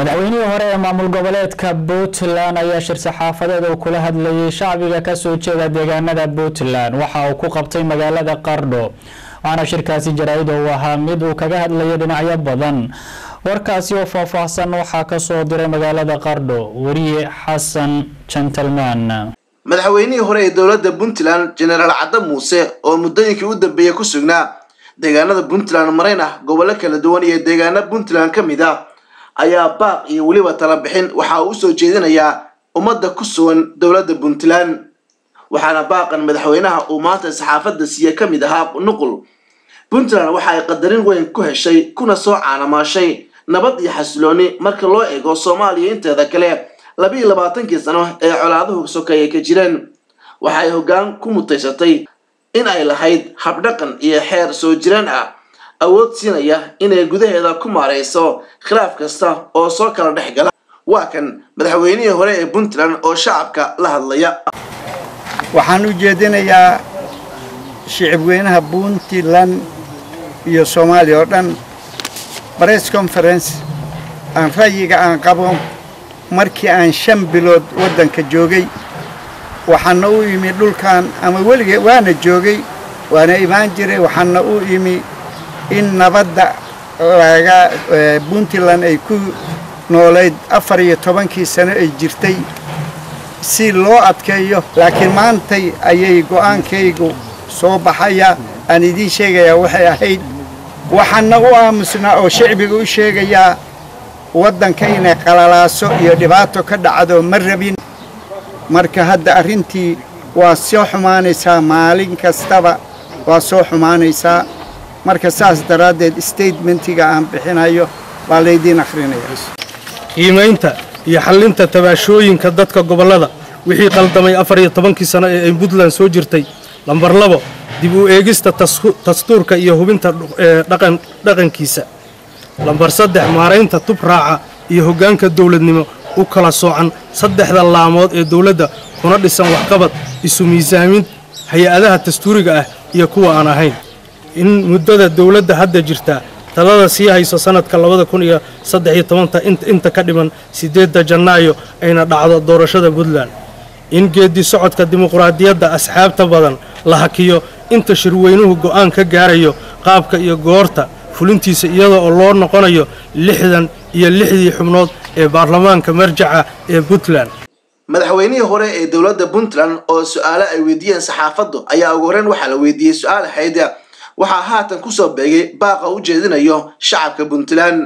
madaxweynihii hore ee maamul goboleedka Puntland ayaa shir saxaafadeed oo kula hadlayay shacbiga ka soo jeeda deegaanada Puntland waxa uu ku qabtay magaalada Qardho waana shirkaasi jaraa'id oo ahaa mid uu kaga hadlayay dhinacyo badan warkaasi oo faahfaahsan waxa ka soo diray magaalada Qardho wariye Xasan Gentleman madaxweynihii hore ee dawladda Puntland General Cadde Muuse oo muddooyinkii u dambeeyay ku sugnaa deegaanada Puntland marayna gobollo kala duwan iyo deegaanada Puntland ka mid ah ayaa baaq iyo waliba tala bixin waxa uu soo jeedinayaa ummadda ku sugan dawladda Puntland waxaana baaqan madaxweynaha uu maanta saxaafadda siiyay ka mid ahaa nuqul Puntland waxa ay qadarin weyn ku heshay kuna soo caanamaashay nabad iyo xasilooni marka loo eego Soomaaliya inteeda kale 22 sano ee colaaduhu sokeeyay ka jireen waxa ay hoggaan ku mutaysatay in ay lahayd habdhaqan iyo xeer soo jireen ah awood siinaya inay gudaheeda ku maareyso khilaaf kasta oo soo kala dhaxgala waa kan madaxweynihii hore ee Puntland oo shacabka la hadlaya waxaan u jeedinayaa shacabweynaha Puntland iyo Soomaaliya oo dhan press conference aan rayiga aan qabo markii aan 5 bilood wadanka joogay waxaana u yimi dhulkan ama waliga waana joogay waana imaan jiray waxaana u yimi in nabadda laga Puntland ay ku nooleed 14 sano ay jirtay si loo adkeeyo laakiin maanta ayay go'aankaygu soo baxaya aan idin sheegaya waxay ahayd waxaana u aamusnaa oo shacbiga u sheegaya wadanka inay qalalaaso iyo dhibaato ka dhacdo ma rabin marka hadda arintii waa soo xumaanaysaa maalin kastaba waa soo xumaanaysaa marka saas daraadeed statementiga aan bixinayo waa leedin akhrinaya qiimeynta iyo xalinta tabaashooyinka dadka gobolada wixii qaldamay 14 sano ee Puntland soo jirtay lambar 2 dib u eegista dastuurka iyo hubinta dhaqankiisa lambar 3 maareynta tub raaca iyo hoggaanka dawladnimo u kala soocan saddexda laamood ee dawladda kuna dhisan waxqabad isu miisaamin hay'adaha dastuuriga ah iyo kuwa aan ahayn in muddada dawladda hadda jirta talada sii hayso sanadka 2013 inta ka dhiman 8 Janaayo ayna dhacdo doorashada Puntland in geedi socodka dimuqraadiyadda asxaabta badan la hakiyo inta shirweynuhu go'aan ka gaarayo qaabka iyo goorta fulintiisa iyada oo loo noqonayo 66 xubnood ee baarlamaanka marjaca ee Puntland madaxweynihii hore ee dawladda Puntland oo su'aalo ay weydiiyeen saxaafaddu ayaa ugu horreyn waxa la weydiiyay su'aal hay'ada waxa haatan ku soo beegay baaqa u jeedinayo shacabka Puntland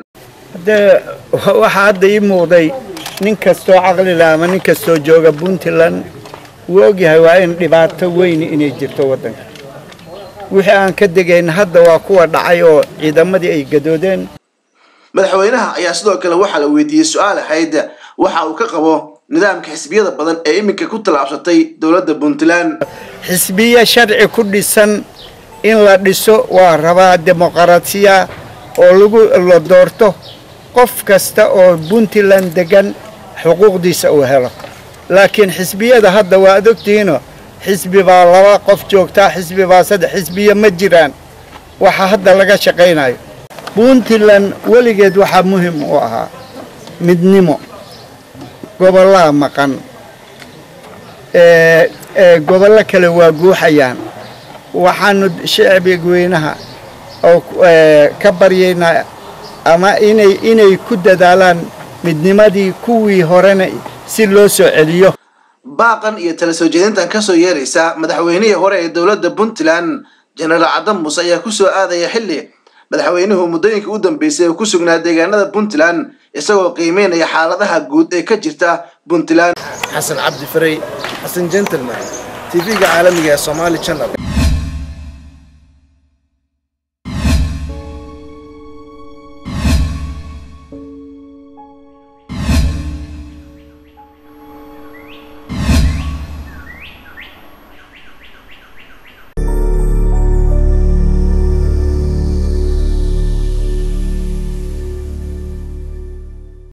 waxa hadda ii muuqday nin kastoo aqli leh ama nin kastoo jooga Puntland wuu ogyahay waa in dhibaato weyn inay jirto wadanka wixii aan ka degayn hadda waa kuwa dhacay oo ciidamadii ay gadoodeen madaxweynaha ayaa sidoo kale waxa la weydiiyay su'aal hay'ada waxa uu ka qabo nidaamka xisbiyada badan ee iminka ku talaabsatay dawladda Puntland xisbiya sharci ku dhisan in la dhiso waa rabaa dimuqraadiya oo lagu la doorto qof kasta oo Puntland degan xuquuqdiisa uu helo laakiin xisbiyada hadda waa adogtiino xisbi baa 2 qof joogta xisbi baa 3 xisbiya ma jiraan waxa hadda laga shaqeynayo Puntland waligeed waxa muhiim u ahaa midnimo gobolada maqan gobollo kale waa guuxayaan waxaanu shacabweynaha oo ka baryeynaa ama inay ku dadaalaan midnimadii kuwii horena si loo soo celiyo baaqan iyo tala soo jeedintan ka soo yeeraysa madaxweynihii hore ee dawladda Puntland General Cadde Muuse ayaa ku soo aadaya xilli madaxweynuhu muddooyinkii u dambeysay ku sugnaa deegaanada Puntland isagoo qiimeynaya xaaladaha guud ee ka jirta Puntland Xasan Cabdi Faray Xasan Gentleman TV-ga caalamiga ee Somali Channel